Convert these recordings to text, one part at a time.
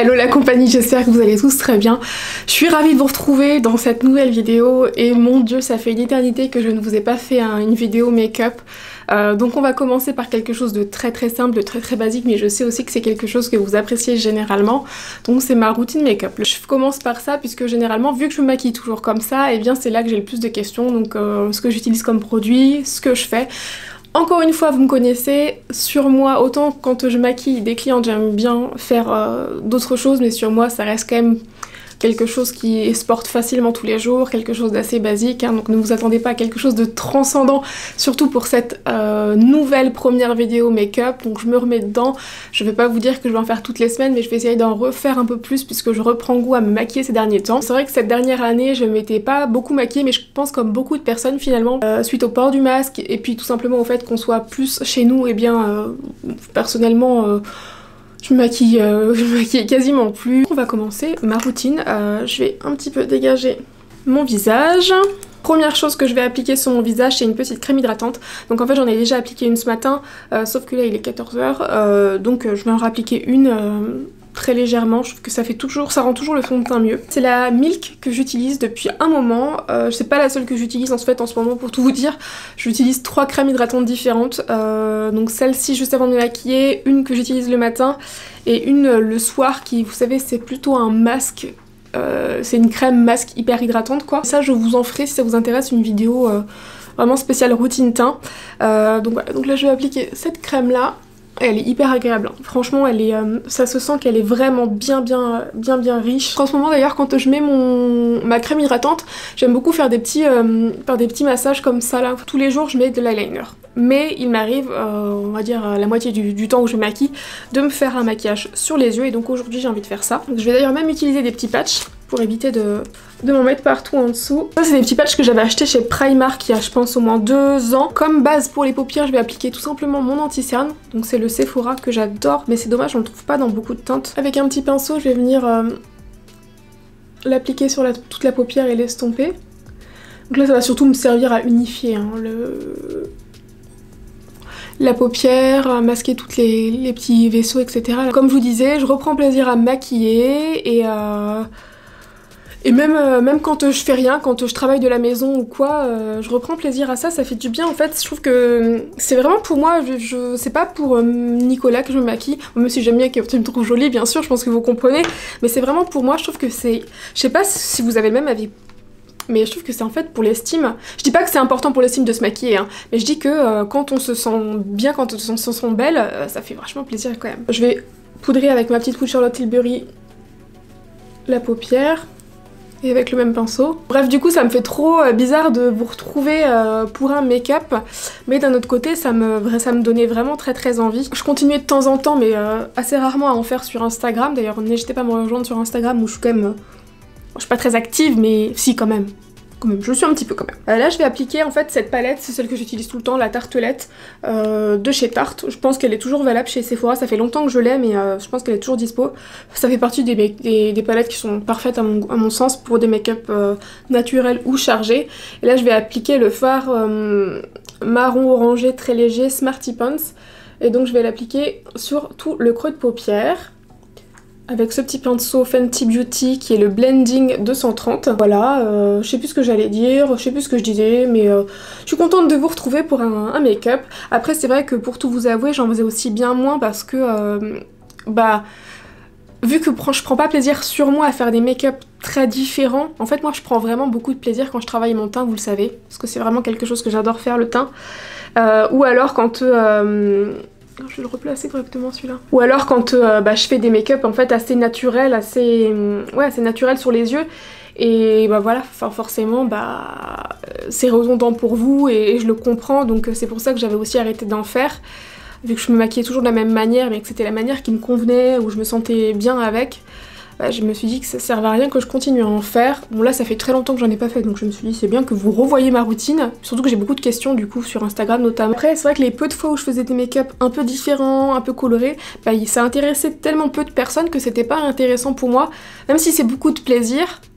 Hello la compagnie, j'espère que vous allez tous très bien. Je suis ravie de vous retrouver dans cette nouvelle vidéo et mon dieu, ça fait une éternité que je ne vous ai pas fait une vidéo make-up. Donc on va commencer par quelque chose de très simple, de très basique, mais je sais aussi que c'est quelque chose que vous appréciez généralement. Donc c'est ma routine make-up. Je commence par ça puisque généralement, vu que je me maquille toujours comme ça, et bien c'est là que j'ai le plus de questions. Donc ce que j'utilise comme produit, ce que je fais. Encore une fois, vous me connaissez, sur moi, autant quand je maquille des clientes, j'aime bien faire d'autres choses, mais sur moi, ça reste quand même quelque chose qui se porte facilement tous les jours, quelque chose d'assez basique, hein, donc ne vous attendez pas à quelque chose de transcendant, surtout pour cette nouvelle première vidéo make-up. Donc je me remets dedans, je vais pas vous dire que je vais en faire toutes les semaines, mais je vais essayer d'en refaire un peu plus puisque je reprends goût à me maquiller ces derniers temps. C'est vrai que cette dernière année, je m'étais pas beaucoup maquillée, mais je pense comme beaucoup de personnes finalement, suite au port du masque, et puis tout simplement au fait qu'on soit plus chez nous, et bien personnellement... je me maquille quasiment plus. On va commencer ma routine. Je vais un petit peu dégager mon visage. Première chose que je vais appliquer sur mon visage, c'est une petite crème hydratante. Donc en fait j'en ai déjà appliqué une ce matin, sauf que là il est 14 h, donc je vais en réappliquer une très légèrement. Je trouve que ça rend toujours le fond de teint mieux. C'est la Milk que j'utilise depuis un moment. C'est pas la seule que j'utilise en fait en ce moment, pour tout vous dire. J'utilise 3 crèmes hydratantes différentes. Donc celle-ci juste avant de me maquiller, une que j'utilise le matin et une le soir qui, vous savez, c'est plutôt un masque. C'est une crème masque hyper hydratante quoi. Ça je vous en ferai si ça vous intéresse une vidéo vraiment spéciale routine teint. Donc voilà, donc là je vais appliquer cette crème là. Elle est hyper agréable, hein. Franchement elle est, ça se sent qu'elle est vraiment bien riche. En ce moment d'ailleurs quand je mets ma crème hydratante, j'aime beaucoup faire des petits massages comme ça là. Tous les jours je mets de l'eyeliner. Mais il m'arrive, on va dire la moitié du temps où je maquille, de me faire un maquillage sur les yeux, et donc aujourd'hui j'ai envie de faire ça. Donc, je vais d'ailleurs même utiliser des petits patchs pour éviter de m'en mettre partout en dessous. Ça c'est des petits patchs que j'avais acheté chez Primark il y a je pense au moins 2 ans. Comme base pour les paupières, je vais appliquer tout simplement mon anti-cerne. Donc c'est le Sephora que j'adore, mais c'est dommage on le trouve pas dans beaucoup de teintes. Avec un petit pinceau je vais venir l'appliquer sur toute la paupière et l'estomper. Donc là ça va surtout me servir à unifier hein, la paupière, masquer tous les petits vaisseaux, etc. Comme je vous disais, je reprends plaisir à me maquiller et même quand je fais rien, quand je travaille de la maison ou quoi, je reprends plaisir à ça, ça fait du bien en fait. Je trouve que c'est vraiment pour moi, c'est pas pour Nicolas que je me maquille, même si j'aime bien qu'il me trouve jolie bien sûr, je pense que vous comprenez, mais c'est vraiment pour moi, je trouve que c'est... Je sais pas si vous avez le même avis, mais je trouve que c'est en fait pour l'estime. Je dis pas que c'est important pour l'estime de se maquiller, hein, mais je dis que quand on se sent bien, quand on se sent belle, ça fait vachement plaisir quand même. Je vais poudrer avec ma petite poudre Charlotte Tilbury la paupière, et avec le même pinceau. Bref, du coup ça me fait trop bizarre de vous retrouver pour un make-up, mais d'un autre côté ça me donnait vraiment très envie. Je continuais de temps en temps, mais assez rarement à en faire sur Instagram. D'ailleurs n'hésitez pas à me rejoindre sur Instagram où je suis quand même... Je suis pas très active, mais si quand même. Je suis un petit peu quand même. Là je vais appliquer en fait cette palette, c'est celle que j'utilise tout le temps, la Tartelette de chez Tarte. Je pense qu'elle est toujours valable chez Sephora, ça fait longtemps que je l'ai, mais je pense qu'elle est toujours dispo. Ça fait partie des palettes qui sont parfaites à mon sens pour des make-up naturels ou chargés. Et là je vais appliquer le fard marron orangé très léger Smarty Pants. Et donc je vais l'appliquer sur tout le creux de paupière, avec ce petit pinceau Fenty Beauty qui est le Blending 230. Voilà, je sais plus ce que j'allais dire, je sais plus ce que je disais, mais je suis contente de vous retrouver pour un make-up. Après c'est vrai que pour tout vous avouer, j'en faisais aussi bien moins parce que, vu que je prends pas plaisir sur moi à faire des make-up très différents, en fait moi je prends vraiment beaucoup de plaisir quand je travaille mon teint, vous le savez, parce que c'est vraiment quelque chose que j'adore faire, le teint. Ou alors quand... je vais le replacer correctement celui-là. Ou alors quand je fais des make-up en fait assez naturels, assez naturel sur les yeux. Et voilà, forcément c'est redondant pour vous et je le comprends, donc c'est pour ça que j'avais aussi arrêté d'en faire. Vu que je me maquillais toujours de la même manière, mais que c'était la manière qui me convenait, où je me sentais bien avec. Je me suis dit que ça servait à rien que je continue à en faire. Bon là ça fait très longtemps que j'en ai pas fait, donc je me suis dit c'est bien que vous revoyez ma routine. Surtout que j'ai beaucoup de questions du coup sur Instagram notamment. Après c'est vrai que les peu de fois où je faisais des make-up un peu différents, un peu colorés, ça intéressait tellement peu de personnes que c'était pas intéressant pour moi. Même si c'est beaucoup de plaisir,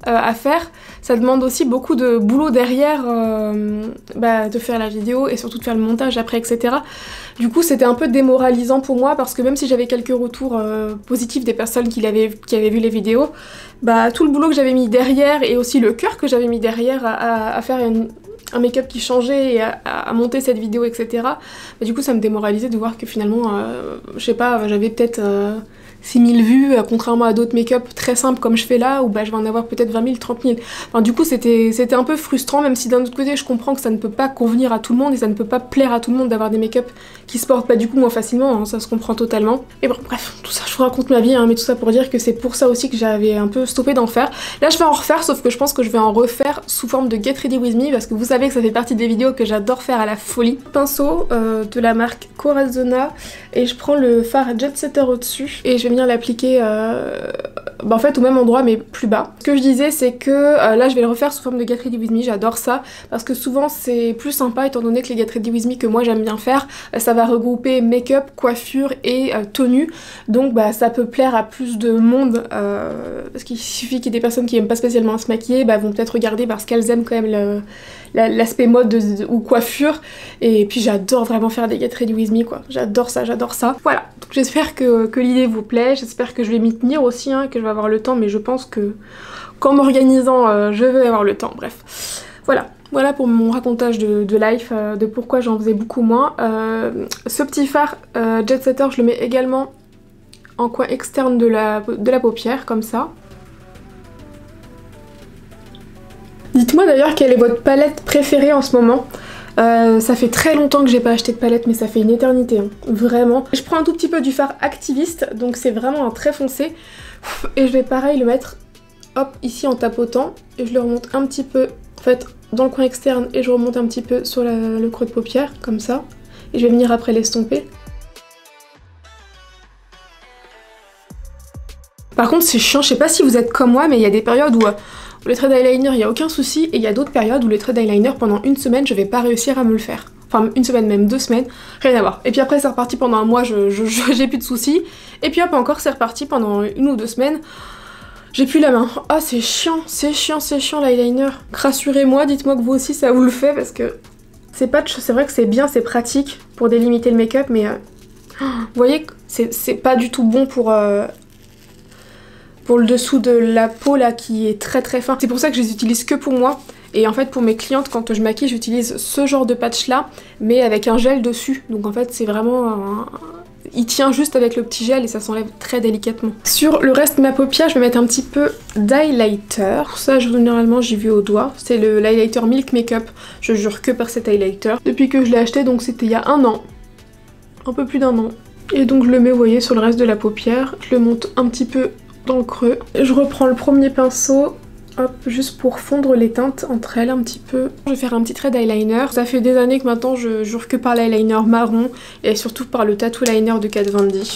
à faire, ça demande aussi beaucoup de boulot derrière, de faire la vidéo et surtout de faire le montage après, etc. Du coup c'était un peu démoralisant pour moi parce que même si j'avais quelques retours positifs des personnes qui avaient vu les vidéos, tout le boulot que j'avais mis derrière et aussi le cœur que j'avais mis derrière à faire un make-up qui changeait et à monter cette vidéo, etc. Du coup ça me démoralisait de voir que finalement, je sais pas, j'avais peut-être 6000 vues, contrairement à d'autres make-up très simples comme je fais là, où je vais en avoir peut-être 20 000, 30 000. Enfin, du coup c'était un peu frustrant, même si d'un autre côté je comprends que ça ne peut pas convenir à tout le monde et ça ne peut pas plaire à tout le monde d'avoir des make-up qui se portent pas du coup moins facilement, hein, ça se comprend totalement. Et bon bref, tout ça je vous raconte ma vie, hein, mais tout ça pour dire que c'est pour ça aussi que j'avais un peu stoppé d'en faire. Là je vais en refaire, sauf que je pense que je vais en refaire sous forme de Get Ready With Me, parce que vous savez que ça fait partie des vidéos que j'adore faire à la folie. Pinceau de la marque Corazona, et je prends le fard Jet Setter au-dessus, et je vais venir l'appliquer en fait au même endroit mais plus bas. Ce que je disais c'est que là je vais le refaire sous forme de Get Ready With Me, j'adore ça parce que souvent c'est plus sympa étant donné que les Get Ready With Me que moi j'aime bien faire, ça va regrouper make-up, coiffure et tenue, donc ça peut plaire à plus de monde parce qu'il suffit qu'il y ait des personnes qui aiment pas spécialement se maquiller, vont peut-être regarder parce qu'elles aiment quand même l'aspect mode ou coiffure, et puis j'adore vraiment faire des Get Ready With Me quoi, j'adore ça. Voilà, donc j'espère que l'idée vous plaît, j'espère que je vais m'y tenir aussi, hein, que je vais avoir le temps, mais je pense que qu'en m'organisant je vais avoir le temps, bref. Voilà pour mon racontage de life, de pourquoi j'en faisais beaucoup moins. Ce petit fard Jet Setter je le mets également en coin externe de la paupière, comme ça. Dites-moi d'ailleurs quelle est votre palette préférée en ce moment. Ça fait très longtemps que j'ai pas acheté de palette, mais ça fait une éternité, hein, vraiment. Je prends un tout petit peu du fard activiste, donc c'est vraiment un très foncé. Et je vais pareil le mettre, hop, ici en tapotant, et je le remonte un petit peu, en fait, dans le coin externe, et je remonte un petit peu sur le creux de paupière, comme ça. Et je vais venir après l'estomper. Par contre c'est chiant, je sais pas si vous êtes comme moi, mais il y a des périodes où les traits d'eyeliner il n'y a aucun souci, et il y a d'autres périodes où les traits d'eyeliner pendant une semaine je vais pas réussir à me le faire. Enfin une semaine, même 2 semaines, rien à voir. Et puis après c'est reparti pendant un mois, j'ai plus de soucis. Et puis hop encore c'est reparti pendant 1 ou 2 semaines. J'ai plus la main. Ah c'est chiant l'eyeliner. Rassurez-moi, dites-moi que vous aussi ça vous le fait, parce que c'est vrai que c'est bien, c'est pratique pour délimiter le make-up, mais vous voyez c'est pas du tout bon pour le dessous de la peau là qui est très très fin. C'est pour ça que je les utilise que pour moi. Et en fait pour mes clientes quand je maquille j'utilise ce genre de patch là mais avec un gel dessus. Donc en fait c'est vraiment il tient juste avec le petit gel et ça s'enlève très délicatement. Sur le reste de ma paupière je vais mettre un petit peu d'highlighter. Pour ça généralement j'y vais au doigt. C'est l'highlighter Milk Makeup. Je jure que par cet highlighter. Depuis que je l'ai acheté, donc c'était il y a 1 an. Un peu plus d'1 an. Et donc je le mets, vous voyez, sur le reste de la paupière. Je le monte un petit peu dans le creux. Je reprends le premier pinceau, hop, juste pour fondre les teintes entre elles un petit peu. Je vais faire un petit trait d'eyeliner. Ça fait des années que maintenant je jure que par l'eyeliner marron et surtout par le tattoo liner de Kat Von D.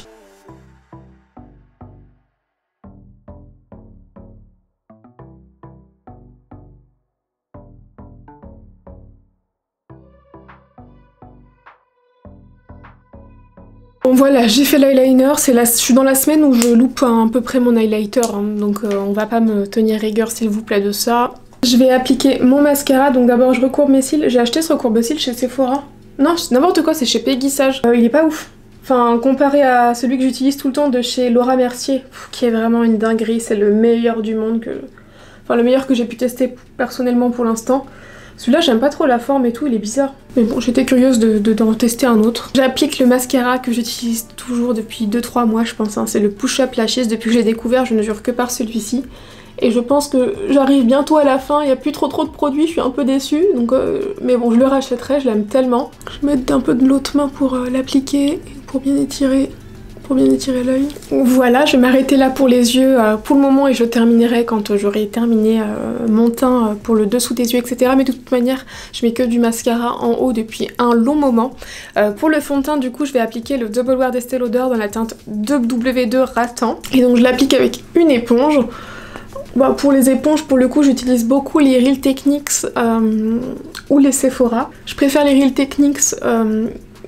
Bon voilà, j'ai fait l'eyeliner, je suis dans la semaine où je loupe à peu près mon highlighter, hein, donc on va pas me tenir rigueur s'il vous plaît de ça. Je vais appliquer mon mascara, donc d'abord je recourbe mes cils. J'ai acheté ce recourbe-cils chez Sephora. Non, n'importe quoi, c'est chez Peggy Sage. Il est pas ouf. Enfin, comparé à celui que j'utilise tout le temps de chez Laura Mercier, qui est vraiment une dinguerie, c'est le meilleur du monde Enfin, le meilleur que j'ai pu tester personnellement pour l'instant. Celui-là, j'aime pas trop la forme et tout, il est bizarre. Mais bon, j'étais curieuse d'en tester un autre. J'applique le mascara que j'utilise toujours depuis 2-3 mois, je pense. Hein. C'est le Push Up Lashes. Depuis que je l'ai découvert, je ne jure que par celui-ci. Et je pense que j'arrive bientôt à la fin, il n'y a plus trop de produits, je suis un peu déçue. Donc, mais bon, je le rachèterai, je l'aime tellement. Je vais mettre un peu de l'autre main pour l'appliquer, pour bien étirer l'œil. Voilà, je vais m'arrêter là pour les yeux pour le moment et je terminerai quand j'aurai terminé mon teint pour le dessous des yeux, etc. Mais de toute manière, je mets que du mascara en haut depuis un long moment. Pour le fond de teint, du coup, je vais appliquer le Double Wear d'Estée Lauder dans la teinte 2W2 Rattan. Et donc je l'applique avec une éponge. Bon, pour les éponges, pour le coup, j'utilise beaucoup les Real Techniques ou les Sephora. Je préfère les Real Techniques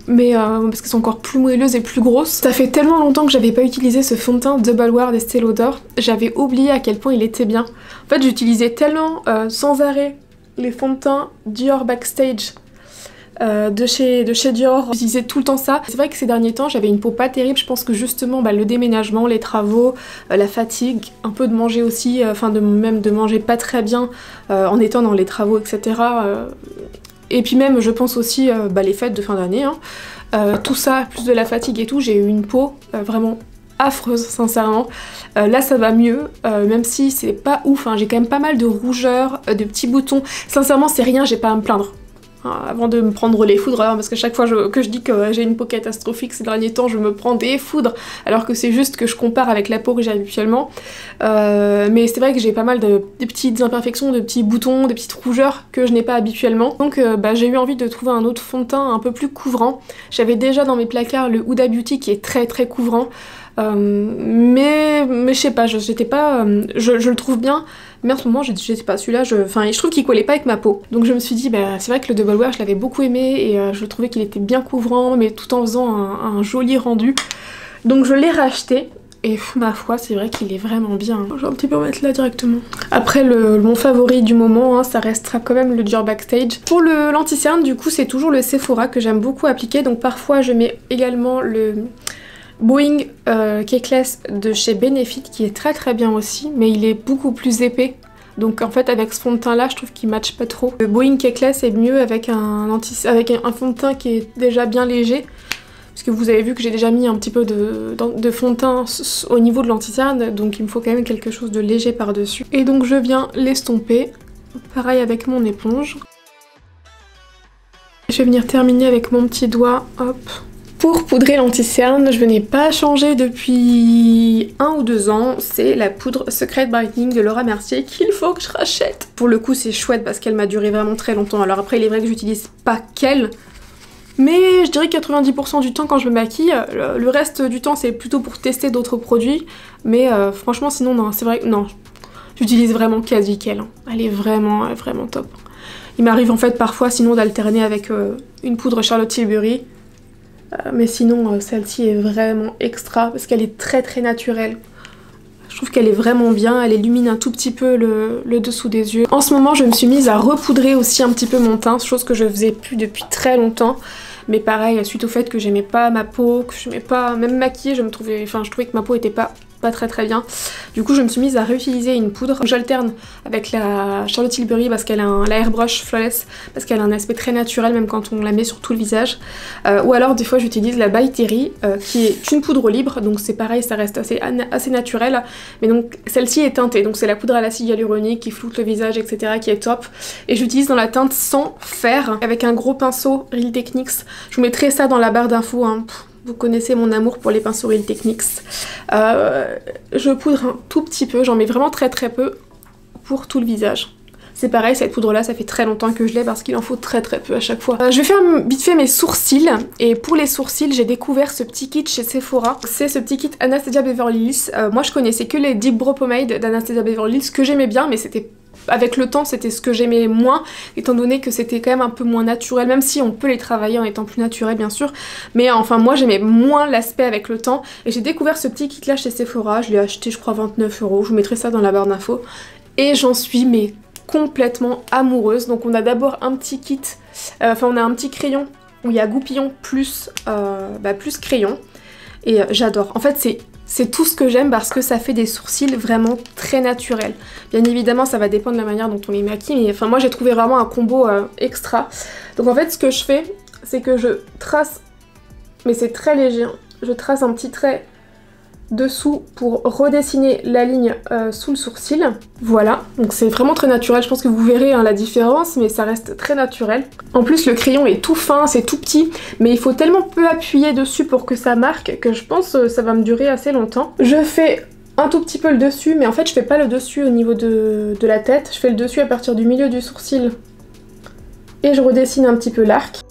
mais parce qu'elles sont encore plus moelleuses et plus grosses. Ça fait tellement longtemps que j'avais pas utilisé ce fond de teint Double Wear d'Estée Lauder, j'avais oublié à quel point il était bien. En fait j'utilisais tellement sans arrêt les fonds de teint Dior Backstage de chez Dior, j'utilisais tout le temps ça. C'est vrai que ces derniers temps j'avais une peau pas terrible, je pense que justement le déménagement, les travaux, la fatigue, un peu de manger aussi, enfin même de manger pas très bien en étant dans les travaux etc. Et puis même je pense aussi les fêtes de fin d'année, hein. Tout ça, plus de la fatigue et tout, j'ai eu une peau vraiment affreuse sincèrement. Là ça va mieux, même si c'est pas ouf, hein. J'ai quand même pas mal de rougeurs, de petits boutons. Sincèrement c'est rien, j'ai pas à me plaindre. Avant de me prendre les foudres, parce que chaque fois que je dis que j'ai une peau catastrophique ces derniers temps, je me prends des foudres, alors que c'est juste que je compare avec la peau que j'ai habituellement. Mais c'est vrai que j'ai pas mal de petites imperfections, de petits boutons, de petites rougeurs que je n'ai pas habituellement. Donc j'ai eu envie de trouver un autre fond de teint un peu plus couvrant. J'avais déjà dans mes placards le Huda Beauty qui est très très couvrant. Mais je sais pas, j'étais pas, je le trouve bien, mais en ce moment je sais pas, celui-là je trouve qu'il collait pas avec ma peau, donc je me suis dit c'est vrai que le Double Wear je l'avais beaucoup aimé et je trouvais qu'il était bien couvrant mais tout en faisant un joli rendu, donc je l'ai racheté. Et ma foi, c'est vrai qu'il est vraiment bien. Je vais un petit peu mettre là directement. Après, mon favori du moment, hein, ça restera quand même le Dior Backstage. Pour l'anti-cerne, du coup, c'est toujours le Sephora que j'aime beaucoup appliquer. Donc parfois, je mets également le Boeing Cakeless de chez Benefit qui est très très bien aussi, mais il est beaucoup plus épais. Donc en fait avec ce fond de teint là je trouve qu'il match pas trop. Le Boeing Cakeless est mieux avec un fond de teint qui est déjà bien léger. Parce que vous avez vu que j'ai déjà mis un petit peu de fond de teint au niveau de l'anti-cerne, donc il me faut quand même quelque chose de léger par dessus. Et donc je viens l'estomper, pareil avec mon éponge. Je vais venir terminer avec mon petit doigt, hop. Pour poudrer l'anti-cerne, je n'ai pas changé depuis 1 ou 2 ans, c'est la poudre Secret Brightening de Laura Mercier qu'il faut que je rachète. Pour le coup c'est chouette parce qu'elle m'a duré vraiment très longtemps, alors après il est vrai que j'utilise pas qu'elle, mais je dirais 90% du temps quand je me maquille, le reste du temps c'est plutôt pour tester d'autres produits, mais franchement sinon non, c'est vrai que non, j'utilise vraiment quasi qu'elle, hein. Elle est vraiment top. Il m'arrive en fait parfois sinon d'alterner avec une poudre Charlotte Tilbury. Mais sinon celle-ci est vraiment extra parce qu'elle est très très naturelle. Je trouve qu'elle est vraiment bien, elle illumine un tout petit peu le dessous des yeux. En ce moment je me suis mise à repoudrer aussi un petit peu mon teint, chose que je faisais plus depuis très longtemps. Mais pareil, suite au fait que j'aimais pas ma peau, que je n'aimais pas même maquiller, je trouvais que ma peau était pas très bien. Du coup je me suis mise à réutiliser une poudre. J'alterne avec la Charlotte Tilbury parce qu'elle a la Airbrush Flawless, parce qu'elle a un aspect très naturel même quand on la met sur tout le visage. Ou alors des fois j'utilise la By Terry qui est une poudre libre, donc c'est pareil, ça reste assez naturel. Mais donc celle-ci est teintée, donc c'est la poudre à l'acide hyaluronique qui floute le visage etc. qui est top. Et j'utilise dans la teinte sans fer avec un gros pinceau Real Techniques. Je vous mettrai ça dans la barre d'infos, hein. Vous connaissez mon amour pour les pinceaux Real Techniques. Je poudre un tout petit peu, j'en mets vraiment très peu pour tout le visage. C'est pareil, cette poudre là ça fait très longtemps que je l'ai parce qu'il en faut très peu à chaque fois. Je vais faire vite fait mes sourcils, et pour les sourcils j'ai découvert ce petit kit chez Sephora. C'est ce petit kit Anastasia Beverly Hills. Moi je connaissais que les Deep Brow Pomade d'Anastasia Beverly Hills que j'aimais bien, mais c'était avec le temps c'était ce que j'aimais moins, étant donné que c'était quand même un peu moins naturel, même si on peut les travailler en étant plus naturel bien sûr, mais enfin moi j'aimais moins l'aspect avec le temps, et j'ai découvert ce petit kit là chez Sephora. Je l'ai acheté je crois 29 €, je vous mettrai ça dans la barre d'infos, et j'en suis mais complètement amoureuse. Donc on a d'abord un petit kit, on a un petit crayon où il y a goupillon plus crayon, et j'adore. En fait c'est tout ce que j'aime parce que ça fait des sourcils vraiment très naturels. Bien évidemment ça va dépendre de la manière dont on les maquille, mais enfin moi j'ai trouvé vraiment un combo extra. Donc en fait ce que je fais c'est que je trace, mais c'est très léger, hein. Je trace un petit trait dessous pour redessiner la ligne sous le sourcil. Voilà, donc c'est vraiment très naturel, je pense que vous verrez hein, la différence, mais ça reste très naturel. En plus le crayon est tout fin, c'est tout petit, mais il faut tellement peu appuyer dessus pour que ça marque que je pense que ça va me durer assez longtemps. Je fais un tout petit peu le dessus, mais en fait je fais pas le dessus au niveau de la tête, je fais le dessus à partir du milieu du sourcil et je redessine un petit peu l'arc.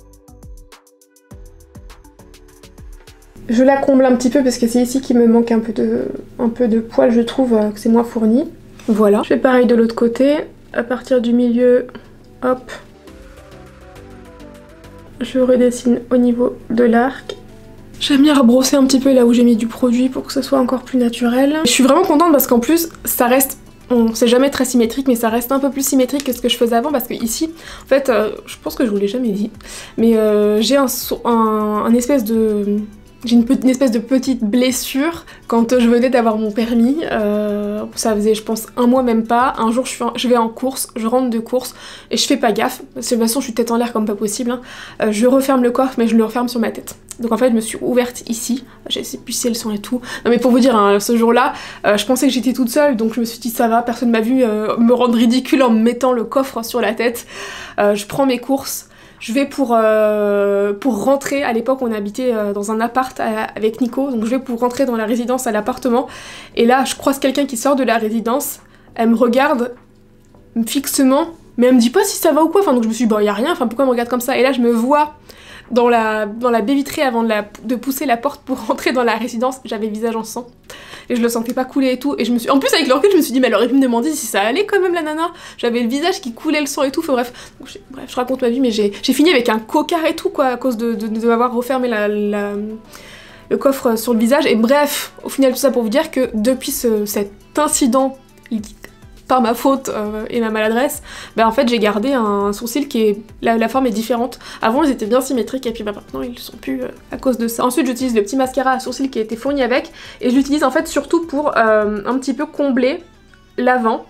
Je la comble un petit peu parce que c'est ici qu'il me manque un peu de poils, je trouve que c'est moins fourni. Voilà. Je fais pareil de l'autre côté, à partir du milieu, hop. je redessine au niveau de l'arc. J'aime bien rebrosser un petit peu là où j'ai mis du produit pour que ce soit encore plus naturel. Je suis vraiment contente parce qu'en plus ça reste, c'est jamais très symétrique, mais ça reste un peu plus symétrique que ce que je faisais avant parce que ici, en fait, je pense que je vous l'ai jamais dit, mais j'ai un espèce de... J'ai une espèce de petite blessure quand je venais d'avoir mon permis. Ça faisait, je pense, un mois même pas. Un jour, je vais en course, je rentre de course et je fais pas gaffe. De toute façon, je suis tête en l'air comme pas possible. Hein. Je referme le coffre, mais je le referme sur ma tête. Donc en fait, je me suis ouverte ici. Je sais plus si elles sont et tout. Non, mais pour vous dire, hein, ce jour-là, je pensais que j'étais toute seule, donc je me suis dit ça va, personne m'a vu me rendre ridicule en me mettant le coffre sur la tête. Je prends mes courses. Je vais pour rentrer, à l'époque on habitait dans un appart avec Nico, donc je vais pour rentrer dans la résidence à l'appartement, et là je croise quelqu'un qui sort de la résidence, elle me regarde fixement, mais elle me dit pas si ça va ou quoi, enfin donc je me suis dit bon y a rien, enfin pourquoi elle me regarde comme ça, et là je me vois dans la baie vitrée avant de pousser la porte pour rentrer dans la résidence, j'avais le visage en sang. Et je le sentais pas couler et tout, et je me suis... En plus avec le recul je me suis dit mais elle aurait pu me demander si ça allait quand même la nana. J'avais le visage qui coulait le sang et tout, enfin bref. Donc, bref, je raconte ma vie, mais j'ai fini avec un cocard et tout quoi, à cause de avoir refermé le coffre sur le visage. Et bref, au final tout ça pour vous dire que depuis cet incident par ma faute et ma maladresse, bah en fait j'ai gardé un sourcil qui est... La forme est différente. Avant ils étaient bien symétriques et puis bah maintenant ils le sont plus à cause de ça. Ensuite j'utilise le petit mascara à sourcil qui a été fourni avec, et je l'utilise en fait surtout pour un petit peu combler l'avant.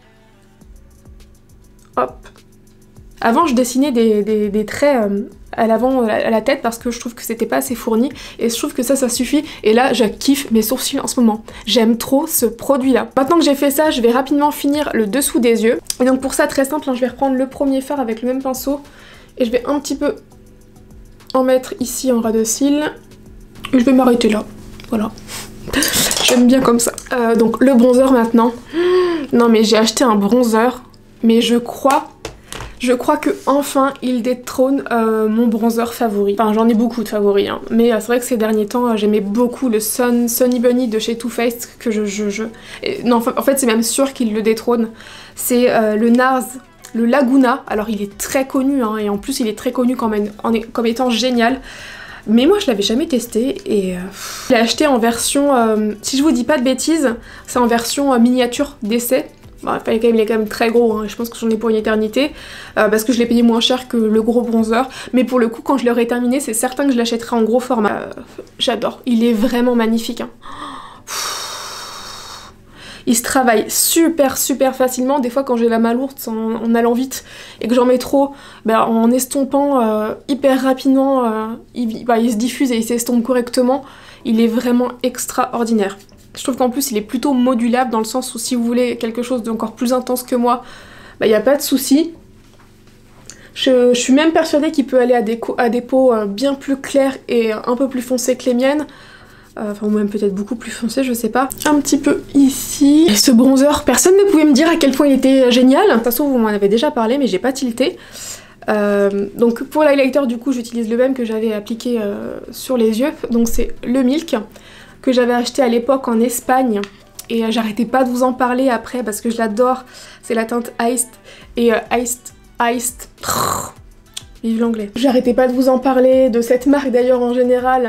Hop. Avant je dessinais des traits à l'avant, à la tête, parce que je trouve que c'était pas assez fourni, et je trouve que ça suffit, et là je kiffe mes sourcils en ce moment. J'aime trop ce produit là. Maintenant que j'ai fait ça, je vais rapidement finir le dessous des yeux, et donc pour ça très simple, hein, je vais reprendre le premier fard avec le même pinceau, et je vais un petit peu en mettre ici en ras de cils, et je vais m'arrêter là, voilà. J'aime bien comme ça. Donc le bronzer maintenant. Non mais j'ai acheté un bronzer, mais je crois que enfin il détrône mon bronzer favori. Enfin j'en ai beaucoup de favoris, hein. Mais c'est vrai que ces derniers temps j'aimais beaucoup le Sunny Bunny de chez Too Faced que non en fait c'est même sûr qu'il le détrône. C'est le NARS, le Laguna. Alors il est très connu, hein, et en plus il est très connu comme étant génial. Mais moi je l'avais jamais testé, et je l'ai acheté en version, si je vous dis pas de bêtises, c'est en version miniature d'essai. Bon, il est quand même très gros, hein, je pense que j'en ai pour une éternité, parce que je l'ai payé moins cher que le gros bronzer, mais pour le coup quand je l'aurai terminé c'est certain que je l'achèterai en gros format. J'adore, il est vraiment magnifique, hein. Il se travaille super facilement. Des fois quand j'ai la main lourde en allant vite et que j'en mets trop, ben, en estompant hyper rapidement, il se diffuse et il s'estompe correctement. Il est vraiment extraordinaire. Je trouve qu'en plus il est plutôt modulable, dans le sens où si vous voulez quelque chose d'encore plus intense que moi, il n'y a pas de souci. Je suis même persuadée qu'il peut aller à des peaux bien plus claires et un peu plus foncées que les miennes. Enfin, ou même peut-être beaucoup plus foncé, je sais pas. Un petit peu ici. Et ce bronzer, personne ne pouvait me dire à quel point il était génial. De toute façon, vous m'en avez déjà parlé, mais j'ai pas tilté. Donc pour l'highlighter, du coup, j'utilise le même que j'avais appliqué sur les yeux. Donc c'est le Milk, que j'avais acheté à l'époque en Espagne. Et j'arrêtais pas de vous en parler après, parce que je l'adore. C'est la teinte Iced. Et Iced... Vive l'anglais. J'arrêtais pas de vous en parler, de cette marque d'ailleurs en général.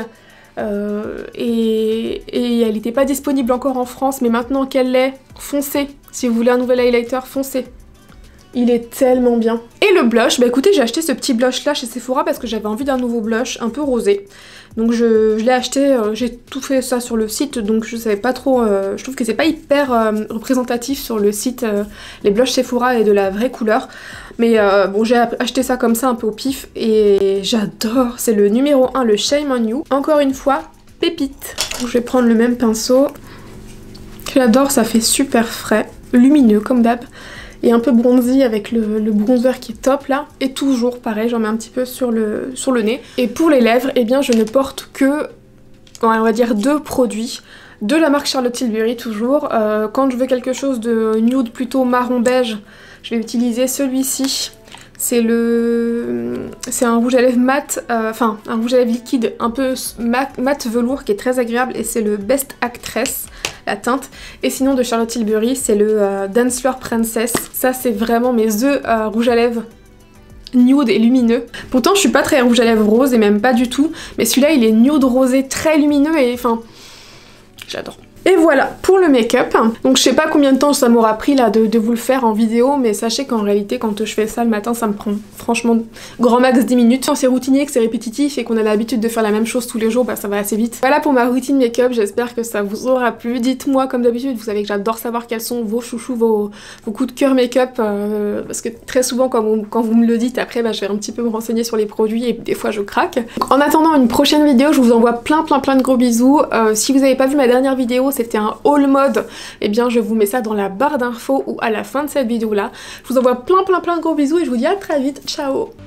Et elle n'était pas disponible encore en France, mais maintenant qu'elle l'est, foncez. Si vous voulez un nouvel highlighter, foncez. Il est tellement bien. Et le blush, bah écoutez, j'ai acheté ce petit blush là chez Sephora parce que j'avais envie d'un nouveau blush un peu rosé. Donc je l'ai acheté, j'ai tout fait ça sur le site, donc je savais pas trop, je trouve que c'est pas hyper représentatif sur le site, les blushs Sephora et de la vraie couleur. Mais bon, j'ai acheté ça comme ça un peu au pif et j'adore. C'est le numéro 1, le Shame on You. Encore une fois, pépite. Donc je vais prendre le même pinceau. J'adore, ça fait super frais, lumineux comme d'hab. Et un peu bronzy avec le bronzer qui est top là. Et toujours pareil, j'en mets un petit peu sur le nez. Et pour les lèvres, eh bien je ne porte que, on va dire, 2 produits. De la marque Charlotte Tilbury toujours. Quand je veux quelque chose de nude plutôt marron beige, je vais utiliser celui-ci. C'est un rouge à lèvres mat, enfin un rouge à lèvres liquide un peu mat velours qui est très agréable, et c'est le Best Actress, la teinte. Et sinon de Charlotte Tilbury, c'est le Dance Floor Princess. Ça c'est vraiment mes œufs rouge à lèvres nude et lumineux. Pourtant je suis pas très rouge à lèvres rose et même pas du tout, mais celui-là il est nude rosé très lumineux et enfin j'adore. Et voilà pour le make-up. Donc je sais pas combien de temps ça m'aura pris là de vous le faire en vidéo, mais sachez qu'en réalité quand je fais ça le matin ça me prend franchement grand max 10 minutes. Quand c'est routinier, que c'est répétitif et qu'on a l'habitude de faire la même chose tous les jours, bah ça va assez vite. Voilà pour ma routine make-up, j'espère que ça vous aura plu. Dites-moi comme d'habitude, vous savez que j'adore savoir quels sont vos chouchous, vos coups de cœur make-up, parce que très souvent quand vous me le dites après, bah, je vais un petit peu me renseigner sur les produits et des fois je craque. Donc, en attendant une prochaine vidéo, je vous envoie plein de gros bisous. Si vous n'avez pas vu ma dernière vidéo, c'était un haul mode, et bien je vous mets ça dans la barre d'infos ou à la fin de cette vidéo là. Je vous envoie plein de gros bisous et je vous dis à très vite, ciao.